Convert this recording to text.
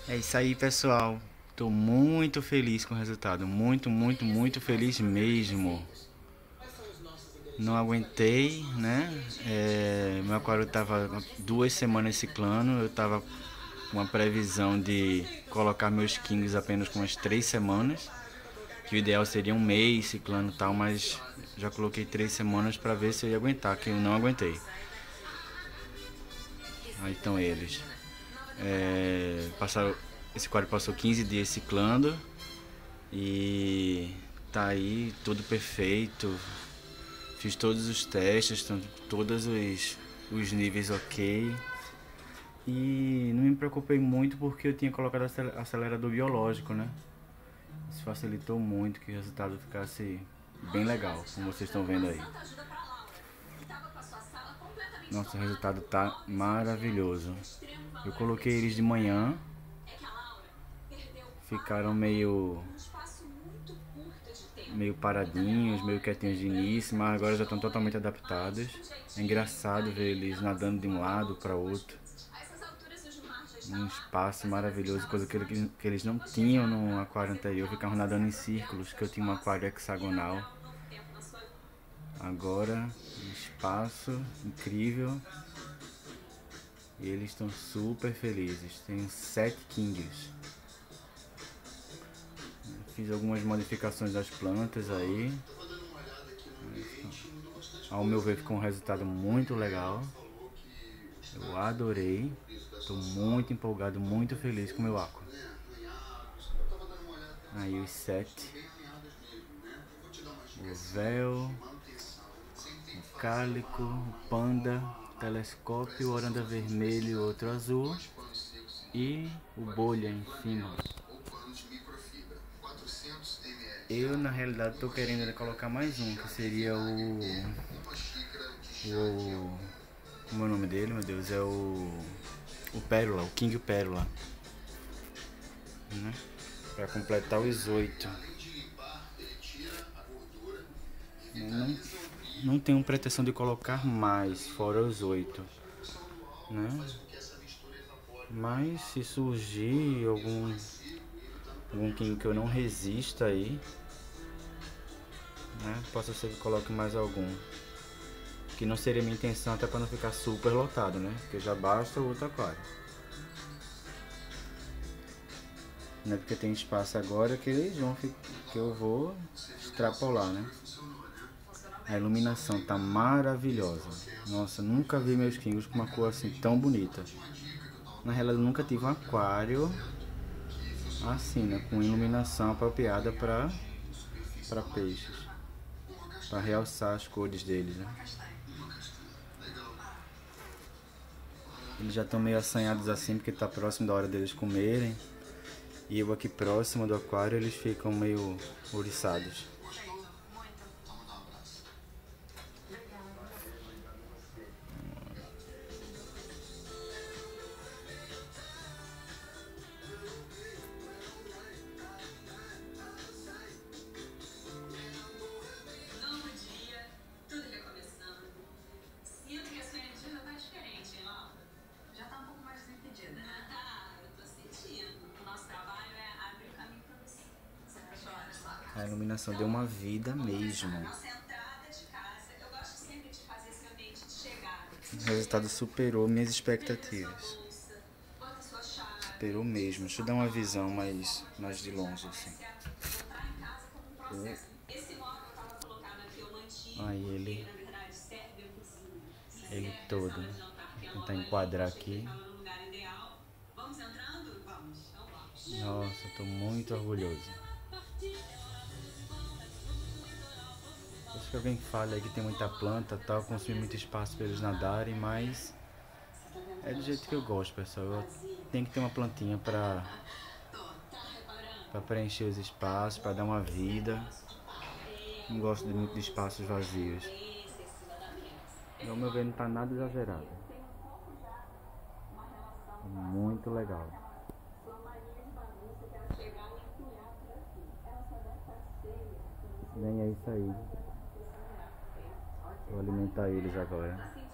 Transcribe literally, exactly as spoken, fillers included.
É isso aí, pessoal. Tô muito feliz com o resultado. Muito, muito, muito feliz mesmo. Não aguentei, né? É, meu aquário tava duas semanas ciclando. Eu tava com uma previsão de colocar meus kings apenas com umas três semanas. Que o ideal seria um mês ciclando e tal, mas já coloquei três semanas para ver se eu ia aguentar, que eu não aguentei. Aí estão eles. É, passaram, esse aquário passou quinze dias ciclando e tá aí tudo perfeito. Fiz todos os testes, estão todos os, os níveis ok. E não me preocupei muito porque eu tinha colocado acelerador biológico, né? Isso facilitou muito que o resultado ficasse bem legal, como vocês estão vendo aí. Nosso resultado tá maravilhoso. Eu coloquei eles de manhã, ficaram meio meio paradinhos, meio quietinhos de início, mas agora já estão totalmente adaptados. É engraçado ver eles nadando de um lado para outro. Um espaço maravilhoso, coisa que, que eles não tinham no aquário anterior, ficavam nadando em círculos, que eu tinha um aquário hexagonal. Agora, um espaço incrível. E eles estão super felizes. Tem sete kings. Fiz algumas modificações das plantas aí. Ao meu ver ficou um resultado muito legal. Eu adorei. Estou muito empolgado, muito feliz com o meu aqua. Aí os sete. O véu, o cálico, o panda, o telescópio, o oranda vermelho e outro azul. E o bolha em cima. Eu na realidade estou querendo colocar mais um, que seria o... o como é o nome dele, meu Deus? É o... o Pérola, o King Pérola, né? Para completar os oito. Não, não tenho pretensão de colocar mais, fora os oito, né? Mas se surgir algum algum King que eu não resista aí, né? Possa ser que coloque mais algum. Que não seria minha intenção, até para não ficar super lotado, né? Porque já basta o outro aquário. Não é porque tem espaço agora que eles vão que eu vou extrapolar, né? A iluminação tá maravilhosa. Nossa, nunca vi meus kings com uma cor assim tão bonita. Na realidade, eu nunca tive um aquário assim, né? Com iluminação apropriada para para peixes, para realçar as cores deles, né? Eles já estão meio assanhados assim porque tá próximo da hora deles comerem. E eu aqui próximo do aquário eles ficam meio ouriçados. A iluminação deu uma vida mesmo. O resultado superou minhas expectativas. Superou mesmo. Deixa eu dar uma visão mais, mais de longe assim. Aí ele, ele todo, né? Vou tentar enquadrar aqui. Nossa, tô muito orgulhoso. Acho que alguém fala aí que tem muita planta, tal, consome muito espaço para eles nadarem, mas é do jeito que eu gosto, pessoal. Eu tenho que ter uma plantinha para para preencher os espaços, para dar uma vida. Não gosto de muito de espaços vazios. E ao meu ver não tá nada exagerado. Muito legal. Bem, é isso aí. Vou alimentar eles agora.